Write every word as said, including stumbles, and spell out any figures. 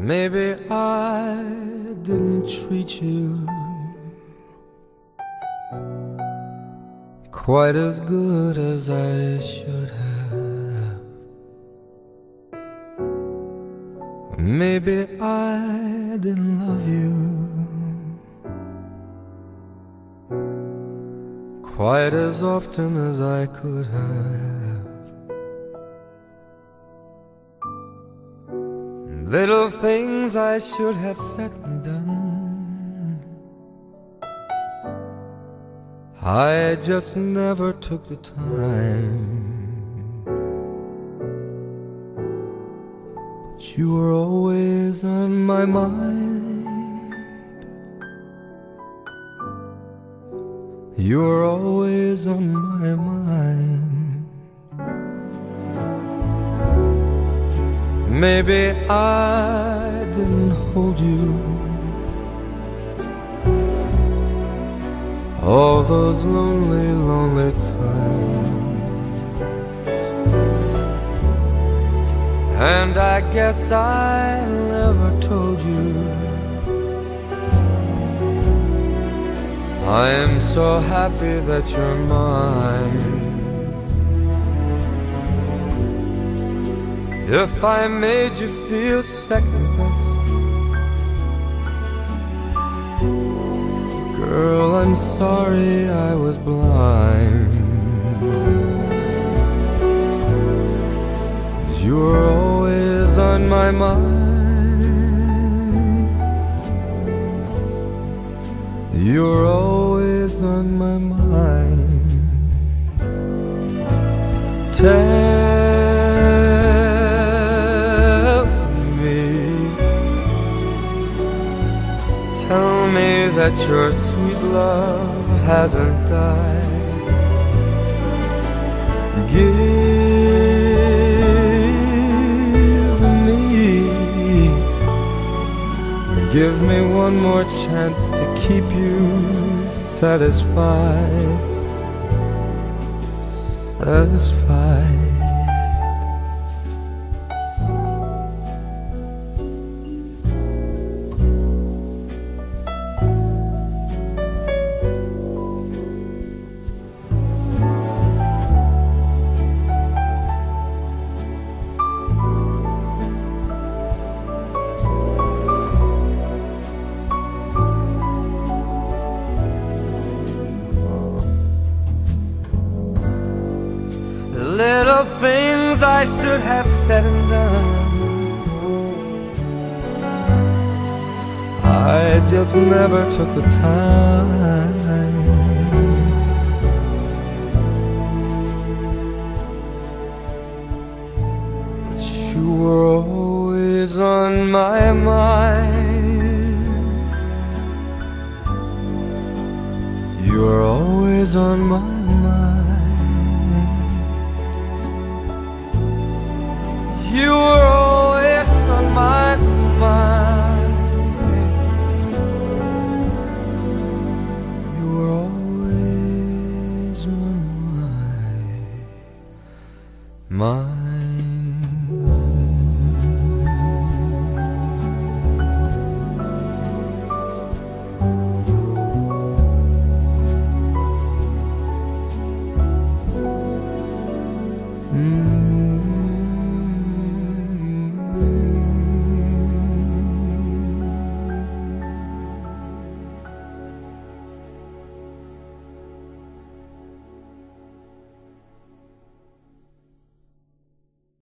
Maybe I didn't treat you quite as good as I should have. Maybe I didn't love you quite as often as I could have. Little things I should have said and done, I just never took the time. But you were always on my mind. You were always on my mind. Maybe I didn't hold you all those lonely, lonely times, and I guess I never told you I am so happy that you're mine. If I made you feel second best, girl, I'm sorry I was blind. You were always on my mind. You were always on my mind. Tell Tell me that your sweet love hasn't died. Give me, give me one more chance to keep you satisfied, satisfied. Little things I should have said and done, I just never took the time. But you were always on my mind. You were always on my mind.